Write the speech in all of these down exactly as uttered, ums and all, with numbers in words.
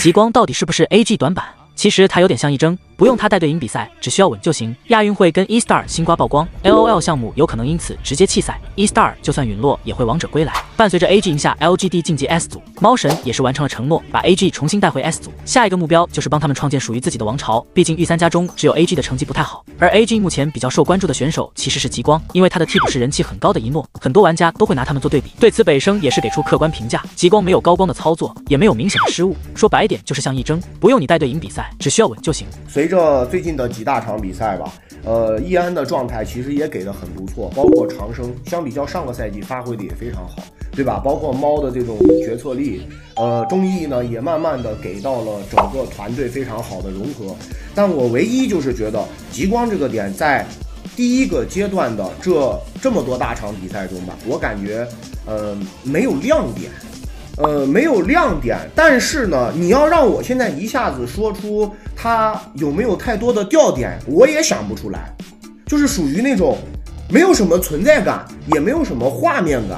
极光到底是不是 A G 短板？其实它有点像一征，不用它带队赢比赛，只需要稳就行。亚运会跟 E-Star 星瓜曝光 ，L O L 项目有可能因此直接弃赛 ，E-Star 就算陨落也会王者归来。伴随着 A G 赢下 L G D 晋级 S 组，猫神也是完成了承诺，把 A G 重新带回 S 组。下一个目标就是帮他们创建属于自己的王朝。毕竟御三家中只有 A G 的成绩不太好，而 A G 目前比较受关注的选手其实是极光，因为他的替补是人气很高的一诺，很多玩家都会拿他们做对比。对此北生也是给出客观评价，极光没有高光的操作，也没有明显的失误，说白点就是像一征，不用你带队赢比赛，只需要稳就行。 随着最近的几大场比赛吧，呃，易安的状态其实也给的很不错，包括长生，相比较上个赛季发挥的也非常好，对吧？包括猫的这种决策力，呃，中艺呢也慢慢的给到了整个团队非常好的融合。但我唯一就是觉得极光这个点在第一个阶段的这这么多大场比赛中吧，我感觉呃没有亮点。呃，没有亮点，但是呢，你要让我现在一下子说出它有没有太多的吊点，我也想不出来，就是属于那种没有什么存在感，也没有什么画面感，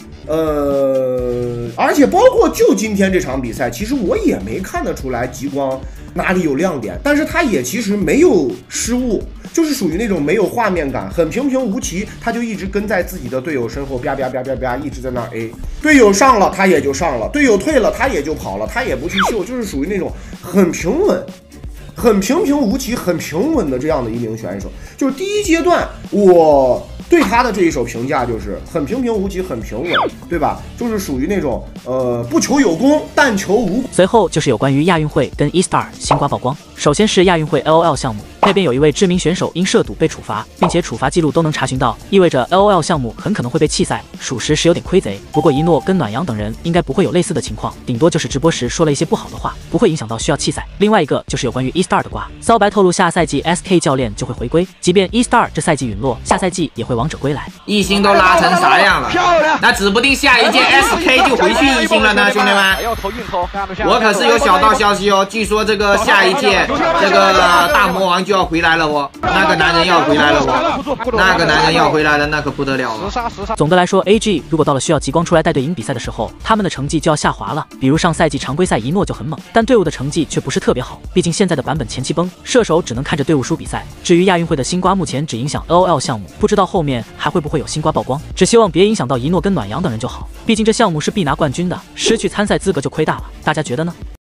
呃，而且包括就今天这场比赛，其实我也没看得出来极光哪里有亮点，但是他也其实没有失误，就是属于那种没有画面感，很平平无奇，他就一直跟在自己的队友身后，啪啪啪啪啪，一直在那儿 A， 队友上了他也就上了，队友退了他也就跑了，他也不去秀，就是属于那种很平稳。很平平无奇、很平稳的这样的一名选手，就是第一阶段我对他的这一手评价就是很平平无奇、很平稳，对吧？就是属于那种呃不求有功，但求无果。 随后就是有关于亚运会跟 E-Star 星瓜曝光。首先是亚运会 L O L 项目，那边有一位知名选手因涉赌被处罚，并且处罚记录都能查询到，意味着 L O L 项目很可能会被弃赛，属实是有点亏贼。不过一诺跟暖阳等人应该不会有类似的情况，顶多就是直播时说了一些不好的话，不会影响到需要弃赛。另外一个就是有关于 E-Star 的瓜，骚白透露下赛季 S K 教练就会回归，即便 E-Star 这赛季陨落，下赛季也会王者归来。 一星都拉成啥样了？那指不定下一届 S K 就回去一星了呢，兄弟们！我可是有小道消息哦，据说这个下一届这个大魔王就要回来了哦，那个男人要回来了哦，那个男人要回来了，那可不得了了。 总的来说 ，A G 如果到了需要极光出来带队赢比赛的时候，他们的成绩就要下滑了。比如上赛季常规赛一诺就很猛，但队伍的成绩却不是特别好，毕竟现在的版本前期崩，射手只能看着队伍输比赛。至于亚运会的星瓜，目前只影响 L O L 项目，不知道后面还会不会有星瓜曝光。只希望别影响到一诺跟暖阳等人就好，毕竟这项目是必拿冠军的，失去参赛资格就亏大了。大家觉得呢？